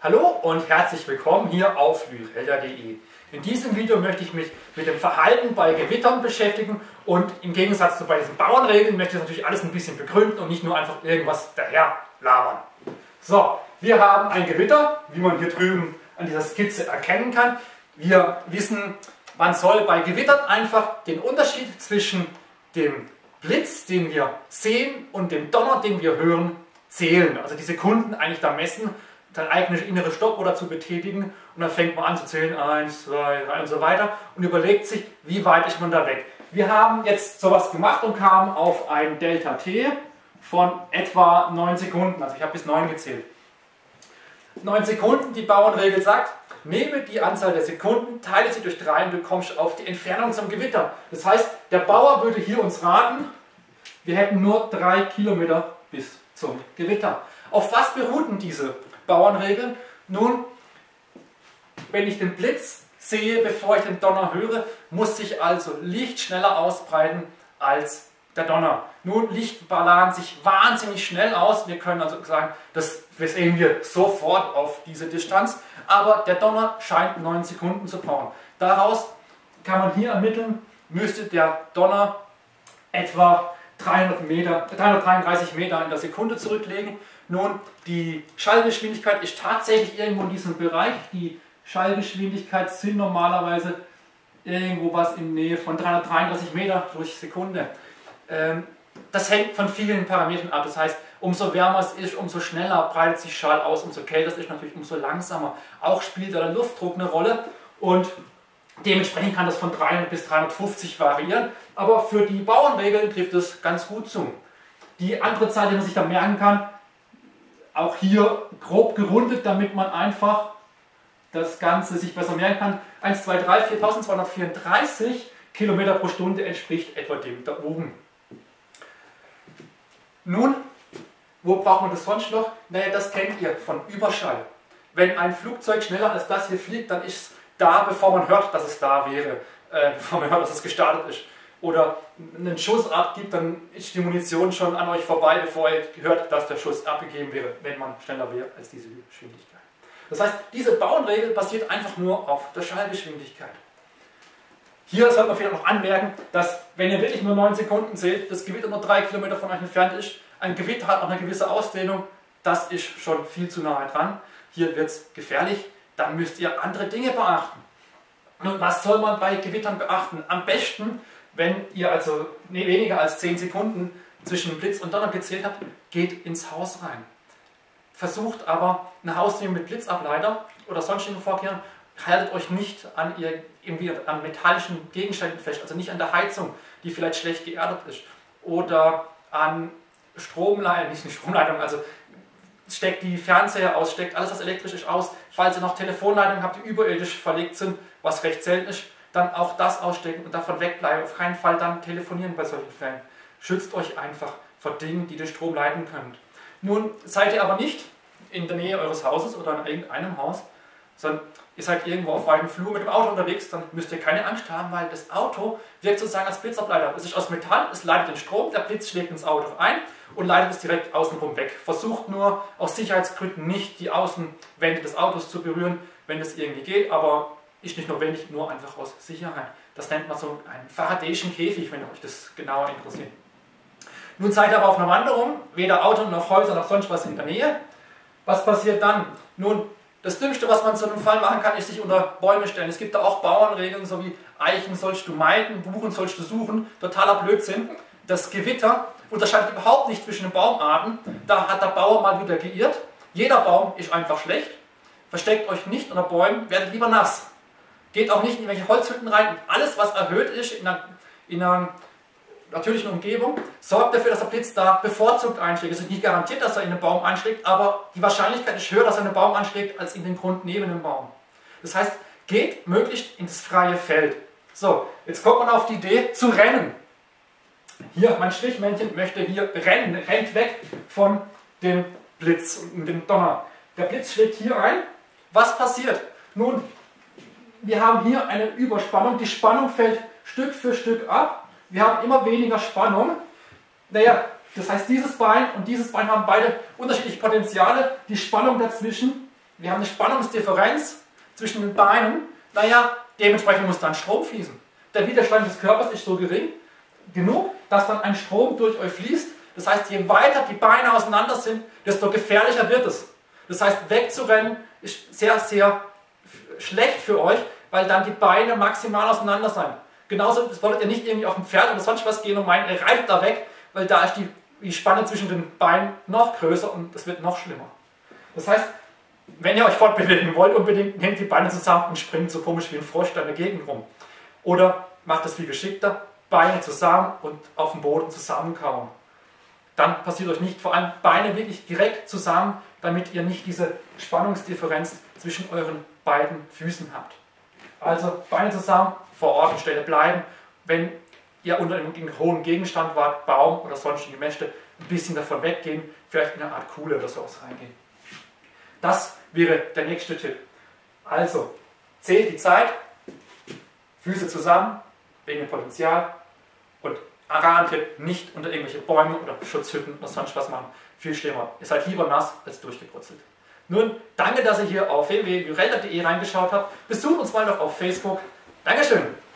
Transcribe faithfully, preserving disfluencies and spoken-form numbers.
Hallo und herzlich willkommen hier auf lyrelda punkt de. In diesem Video möchte ich mich mit dem Verhalten bei Gewittern beschäftigen und im Gegensatz zu bei diesen Bauernregeln möchte ich natürlich alles ein bisschen begründen und nicht nur einfach irgendwas daher labern. So, wir haben ein Gewitter, wie man hier drüben an dieser Skizze erkennen kann. Wir wissen, man soll bei Gewittern einfach den Unterschied zwischen dem Blitz, den wir sehen, und dem Donner, den wir hören, zählen. Also die Sekunden eigentlich da messen, sein eigenes innere Stoppuhr zu betätigen und dann fängt man an zu zählen, eins, zwei, drei und so weiter und überlegt sich, wie weit ist man da weg. Wir haben jetzt sowas gemacht und kamen auf ein Delta T von etwa neun Sekunden, also ich habe bis neun gezählt. neun Sekunden, die Bauernregel sagt, nehme die Anzahl der Sekunden, teile sie durch drei und du kommst auf die Entfernung zum Gewitter. Das heißt, der Bauer würde hier uns raten, wir hätten nur drei Kilometer bis zum Gewitter. Auf was beruhten diese Bauernregeln? Nun, wenn ich den Blitz sehe, bevor ich den Donner höre, muss sich also Licht schneller ausbreiten als der Donner. Nun, Licht ballern sich wahnsinnig schnell aus. Wir können also sagen, das sehen wir sofort auf diese Distanz. Aber der Donner scheint neun Sekunden zu brauchen. Daraus kann man hier ermitteln, müsste der Donner etwa dreihundertdreiunddreißig Meter in der Sekunde zurücklegen. Nun, die Schallgeschwindigkeit ist tatsächlich irgendwo in diesem Bereich. Die Schallgeschwindigkeit sind normalerweise irgendwo was in Nähe von dreihundertdreiunddreißig Meter durch Sekunde. Ähm, das hängt von vielen Parametern ab. Das heißt, umso wärmer es ist, umso schneller breitet sich Schall aus, umso kälter es ist natürlich, umso langsamer. Auch spielt der Luftdruck eine Rolle und dementsprechend kann das von dreihundert bis dreihundertfünfzig variieren. Aber für die Bauernregeln trifft es ganz gut zu. Die andere Zahl, die man sich da merken kann, auch hier grob gerundet, damit man einfach das Ganze sich besser merken kann. eins, zwei, drei, viertausendzweihundertvierunddreißig Kilometer pro Stunde entspricht etwa dem da oben. Nun, wo braucht man das sonst noch? Naja, das kennt ihr von Überschall. Wenn ein Flugzeug schneller als das hier fliegt, dann ist es da, bevor man hört, dass es da wäre, äh, bevor man hört, dass es gestartet ist. Oder einen Schuss abgibt, dann ist die Munition schon an euch vorbei, bevor ihr hört, dass der Schuss abgegeben wäre, wenn man schneller wäre als diese Geschwindigkeit. Das heißt, diese Bauernregel basiert einfach nur auf der Schallgeschwindigkeit. Hier sollte man vielleicht noch anmerken, dass, wenn ihr wirklich nur neun Sekunden seht, das Gewitter nur drei Kilometer von euch entfernt ist. Ein Gewitter hat auch eine gewisse Ausdehnung, das ist schon viel zu nahe dran. Hier wird es gefährlich, dann müsst ihr andere Dinge beachten. Und was soll man bei Gewittern beachten? Am besten, wenn ihr also weniger als zehn Sekunden zwischen Blitz und Donner gezählt habt, geht ins Haus rein. Versucht aber ein Haus mit Blitzableiter oder sonstigen Vorkehrungen, haltet euch nicht an, ihr, irgendwie an metallischen Gegenständen fest, also nicht an der Heizung, die vielleicht schlecht geerdet ist, oder an Stromleitungen, nicht eine Stromleitung, also steckt die Fernseher aus, steckt alles, was elektrisch ist, aus. Falls ihr noch Telefonleitungen habt, die überirdisch verlegt sind, was recht selten ist, dann auch das ausstecken und davon wegbleiben. Auf keinen Fall dann telefonieren bei solchen Fällen. Schützt euch einfach vor Dingen, die den Strom leiten können. Nun seid ihr aber nicht in der Nähe eures Hauses oder in irgendeinem Haus, sondern ihr seid irgendwo auf weiten Flur mit dem Auto unterwegs, dann müsst ihr keine Angst haben, weil das Auto wirkt sozusagen als Blitzableiter. Es ist aus Metall, es leitet den Strom, der Blitz schlägt ins Auto ein und leitet es direkt außenrum weg. Versucht nur aus Sicherheitsgründen nicht die Außenwände des Autos zu berühren, wenn das irgendwie geht, aber ist nicht notwendig, nur einfach aus Sicherheit. Das nennt man so einen Faradayschen Käfig, wenn euch das genauer interessiert. Nun seid ihr aber auf einer Wanderung, weder Auto noch Häuser noch sonst was in der Nähe. Was passiert dann? Nun, das Dümmste, was man zu einem Fall machen kann, ist sich unter Bäume stellen. Es gibt da auch Bauernregeln, so wie Eichen sollst du meiden, Buchen sollst du suchen. Totaler Blödsinn. Das Gewitter unterscheidet überhaupt nicht zwischen den Baumarten. Da hat der Bauer mal wieder geirrt. Jeder Baum ist einfach schlecht. Versteckt euch nicht unter Bäumen, werdet lieber nass. Geht auch nicht in welche Holzhütten rein. Alles, was erhöht ist in einer, in einer natürlichen Umgebung, sorgt dafür, dass der Blitz da bevorzugt einschlägt. Es ist nicht garantiert, dass er in den Baum einschlägt, aber die Wahrscheinlichkeit ist höher, dass er in den Baum einschlägt, als in den Grund neben dem Baum. Das heißt, geht möglichst ins freie Feld. So, jetzt kommt man auf die Idee zu rennen. Hier, mein Strichmännchen möchte hier rennen, rennt weg von dem Blitz und dem Donner. Der Blitz schlägt hier ein. Was passiert? Nun, wir haben hier eine Überspannung. Die Spannung fällt Stück für Stück ab. Wir haben immer weniger Spannung. Naja, das heißt, dieses Bein und dieses Bein haben beide unterschiedliche Potenziale. Die Spannung dazwischen wir haben eine Spannungsdifferenz zwischen den Beinen, naja, dementsprechend muss dann Strom fließen. Der Widerstand des Körpers ist so gering genug, dass dann ein Strom durch euch fließt. Das heißt, je weiter die Beine auseinander sind, desto gefährlicher wird es. Das heißt, wegzurennen ist sehr, sehr schlecht für euch, weil dann die Beine maximal auseinander sein. Genauso das wolltet ihr nicht irgendwie auf dem Pferd oder sonst was gehen und meinen, ihr reitet da weg, weil da ist die, die Spanne zwischen den Beinen noch größer und es wird noch schlimmer. Das heißt, wenn ihr euch fortbewegen wollt, unbedingt nehmt die Beine zusammen und springt so komisch wie ein Frosch da in der Gegend rum. Oder macht es viel geschickter, Beine zusammen und auf dem Boden zusammenkauen. Dann passiert euch nicht, vor allem Beine wirklich direkt zusammen, damit ihr nicht diese Spannungsdifferenz zwischen euren beiden Füßen habt. Also Beine zusammen, vor Ort und Stelle bleiben. Wenn ihr unter einem hohen Gegenstand wart, Baum oder sonstige Mäste, ein bisschen davon weggehen, vielleicht in eine Art Kuhle oder sowas reingehen. Das wäre der nächste Tipp. Also, zählt die Zeit, Füße zusammen, wegen dem Potenzial und Aran-Tipp, nicht unter irgendwelche Bäume oder Schutzhütten oder sonst was machen. Viel schlimmer. Ihr seid lieber nass als durchgebrutzelt. Nun, danke, dass ihr hier auf w w w punkt jurel punkt de reingeschaut habt. Besucht uns mal noch auf Facebook. Dankeschön.